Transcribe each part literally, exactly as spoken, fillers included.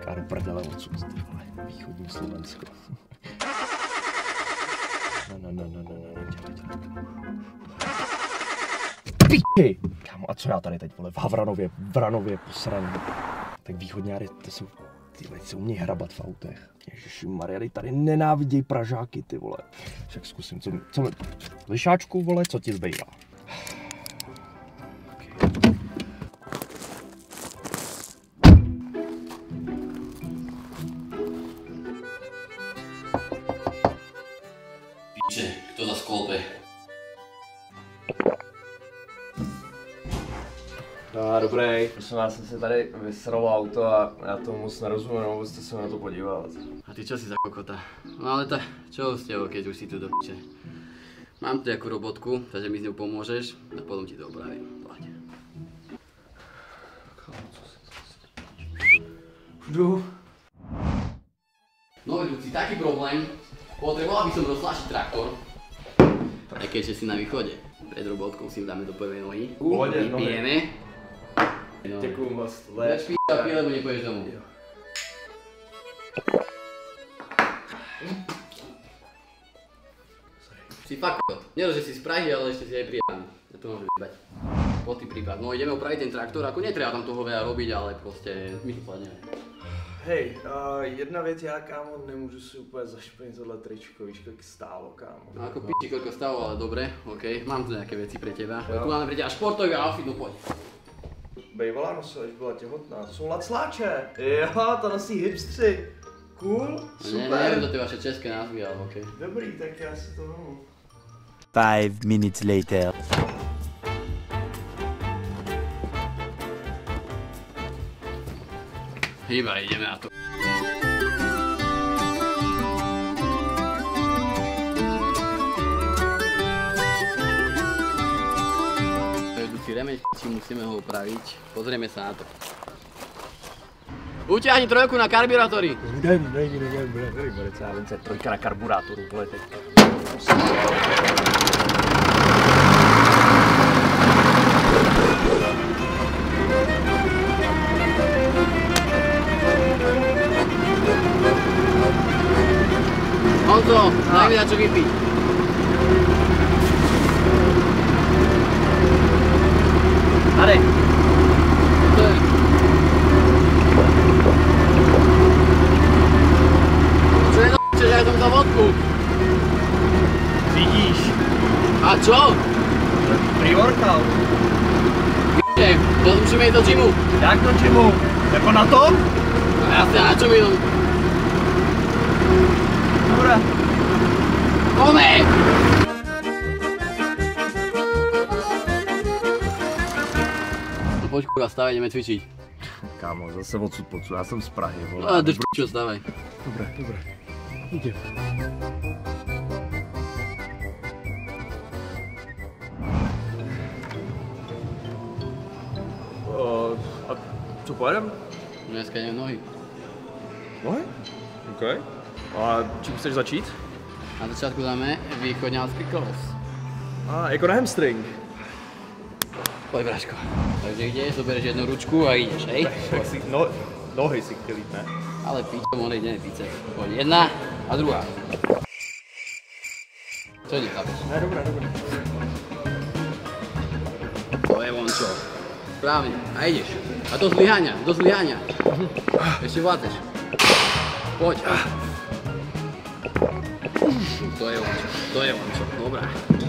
A do prdele odsud, ty vole, východní Slovensko. No, no, no, no, no, no, dělej, dělej. Piči! Kámo, a co já tady teď, vole, v Havranově, v Vranově, posraný. Tak východňáry, to jsou, ty vole, se umějí hrabat v autech. Ježišmarja, tady nenáviděj Pražáky, ty vole. Však zkusím, co mi, co mi, lišáčku, vole, co ti zbývá? Píče, kto za sklope? No, dobrý, prosím vás, jsem si tady vysral auto a já tomu moc nerozumím, nebo jste se na to podívat. A ty čo si za kokota? No ale tak, čo s tebou, keď už si tu do piče? Mám tu nejakú robotku, takže mi s ňou pomôžeš a potom ti to opravím. Plaď. Jdu. No vedúci, taký problém. Potreboval by som roztlačiť traktor. Aj keďže si na východe. Pred robotkou si dáme do prvej nohy. Vypijeme. No. Děkuju moc. Dač píša pí, lebo nepôjdeš domov. Si fakt kot. Nie, že si z Prahy, ale ešte si aj prijaný. Ja to môžem vybrať. Potý prípad. No ideme opraviť ten traktor, ako netreba tam toho veľa robiť, ale proste my to zvládneme. Hej, uh, jedna věc, já kámo nemůžu si úplně zašpinit tohle tričko, víš kolik stálo kámo. No ako piči, koľko stalo, ale dobre, okej, mám tu nejaké veci pre teba. Jo. Tu máme pre teba športový outfit, no poď. Bejvalá nosila, když byla těhotná, to jsou lacláče. Jo, to nosí hipstři. Cool, super. Ne, neviem to tie vaše české názvy, ale okej. Dobrý, tak já si to vemu. Five minutes later. Hýba, ideme na to. Vedúci remeň, či musíme ho upraviť. Pozrieme sa na to. Utiahni trojku na karburátory. Jdem, jdem, jdem, jdem, jdem, jdem, já vím, co je trojka na karburátoru, tohle teď. Honzo, daj mi na čo vypiť. Tady. To je. Čo je to, že ja som za vodku? Vidíš. A čo? Pre-workout. Píče, to musíme ísť do gymu. Jak do gymu? Jako na tom? A jasne, na čo mi idú? Dobre. Kone! No poď kurva, stávaj, ideme cvičiť. Kámo, zase odsud pocud, já jsem z Prahy, vole. A drž čo, stávaj. Dobré, dobré. Idem. Uh, a co pojedem? Dneska idem nohy. Nohy? OK. A čím chceš začít? Na začiatku dáme východňársky cross. A jako na hamstring. Poď, Braško. Takže ideš, zoberieš jednu ručku a ideš, hej? Tak si, no, nohy si chtěl jít, ne? Ale píčo, mohli ideme biceps. Poď, jedna a druhá. Čo nechápeš? Ne, dobré, dobré. To je vončo. Správne. A ideš. A do zlyhania, do zlyhania. Ešte vládzeš. Poď. To je vončo, to je vončo. Dobrá.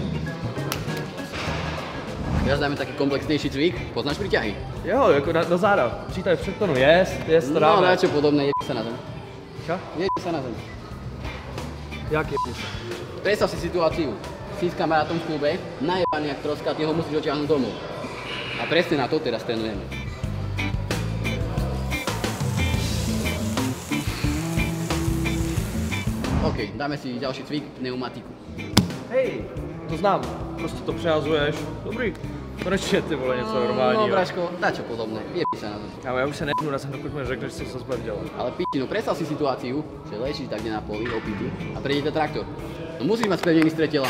Teraz dáme taký komplexnejší cvik. Poznáš príťahy? Jo, jako na, na záda. Přítaj před tonu, jest, jest, to dáme. No, dačo podobné, jebi sa na zem. Čo? Jebi sa na zem. Jak je? Predstav si situáciu. Si s kamarátom v klube, najebaný jak troska, ty ho musíš otiahnuť domov. A presne na to teraz trénujeme. OK, dáme si ďalší cvik, pneumatiku. Hej, to znám, prostě to přehazuješ. Dobrý. Konečně ty vole něco normálního. No, Braško, dačo podobné, jebi sa na zem. Kámo, já už se nejdu na zem, dokud mi řekneš, co se zbavil dělat. Ale píči, no predstav si situáciu, že ležíš tak na poli, opitý, a prejde traktor. No musíš mať spevnený stred tela.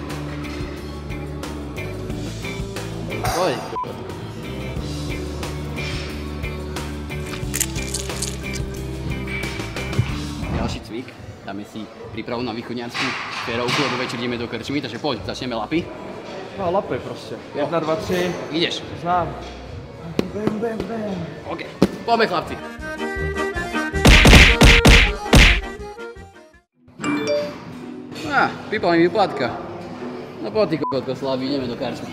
Poď. ďalší cvik. Dáme si prípravu na východňarskú férovku, lebo večer ideme do krčmy, takže poď, začneme lapy. No, lapy prostě. Jedna, dva, tři. Ideš. Znám. Bam, bam, bam. OK, poďme chlapci. Á, vypala mi vyplatka. No poď ty kokotko slabý, ideme do karčmy.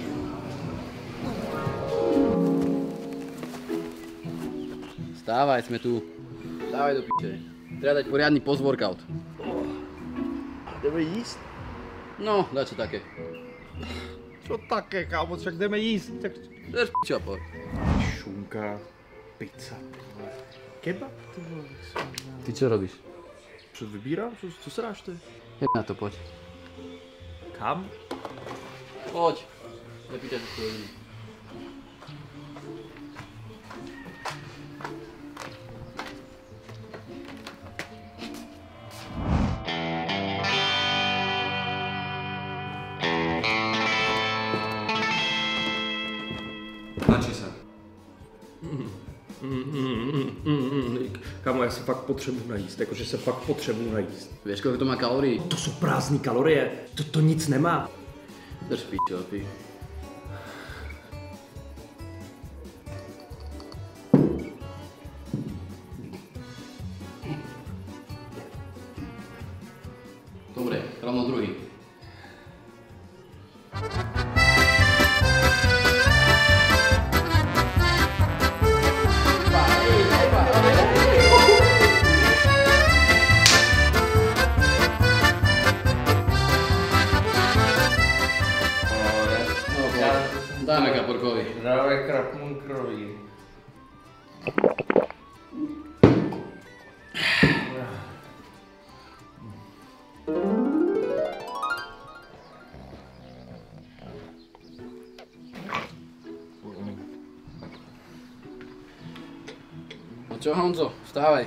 Stávaj, sme tu. Stávaj do piče. Treba dať poriadny post-workout. Jdeme jíst? No, dačo také. Co také, kámo, však jdeme jíst. Tak... Drž pičo a poď. Šunka, pizza, kebab, ty vole. Ty čo robíš? Co vybírám? Co, co se dáš ty? Jed na to, poď. Kam? Poď. Nepýtaj sa to hodinu. Tlačí se. Kámo, já se fakt potřebuji najíst, jakože se fakt potřebuji najíst. Vieš, koľko to má kalórií? To jsou prázdné kalorie, to, to nic nemá. Drž pičo, ty. Dobre, rovno druhý. Dáme kaporkovi. Dávaj krapmunkerovi. No čo, Honzo, vstávaj.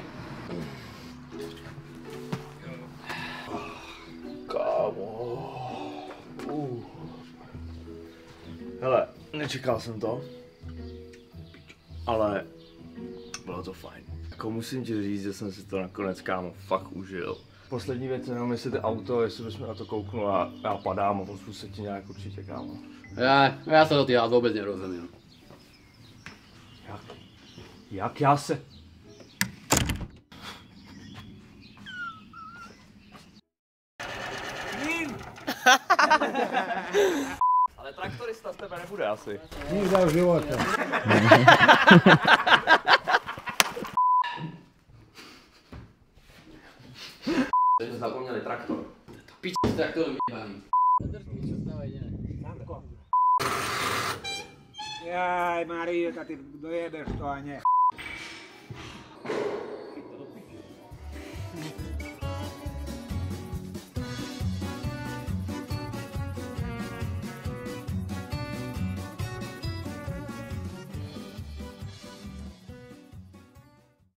Kámo. Uh. Hele, nečekal jsem to, ale bylo to fajn. Jako musím ti říct, že jsem si to nakonec, kámo, fakt užil. Poslední věc jenom, jestli to auto, jestli bychom na to kouknul a já padám a pozvu se ti nějak určitě, kámo. Ja, ja sa do tých vôbec nerozumiem. Jak? Jak já se... Ale traktorista z tebe nebude asi. Nikde v životě. Takže zapomněli traktor. Pič s traktorom jebaný. Drž pičo, vstávaj, ideme. Jaj, Marijka, ty dojedeš to a ne.